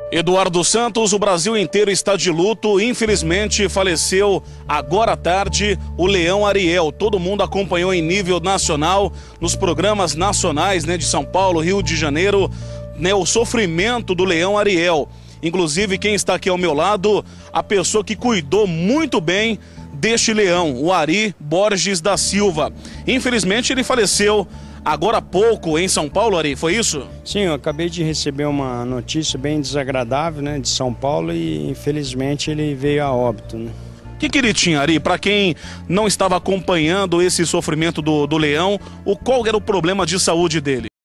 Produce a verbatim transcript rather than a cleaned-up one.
Eduardo Santos, o Brasil inteiro está de luto. Infelizmente faleceu agora à tarde o Leão Ariel. Todo mundo acompanhou em nível nacional, nos programas nacionais, né, de São Paulo, Rio de Janeiro, né, o sofrimento do Leão Ariel. Inclusive quem está aqui ao meu lado, a pessoa que cuidou muito bem deste leão, o Ari Borges da Silva. Infelizmente ele faleceu agora há pouco em São Paulo, Ari, foi isso? Sim, eu acabei de receber uma notícia bem desagradável, né, de São Paulo, e infelizmente ele veio a óbito, né? O que, que ele tinha, Ari? Para quem não estava acompanhando esse sofrimento do, do leão, o, qual era o problema de saúde dele?